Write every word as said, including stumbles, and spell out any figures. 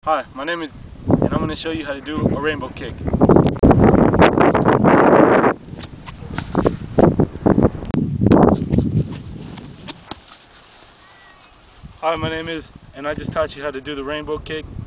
Hi, my name is and I'm going to show you how to do a rainbow kick. Hi, my name is and I just taught you how to do the rainbow kick.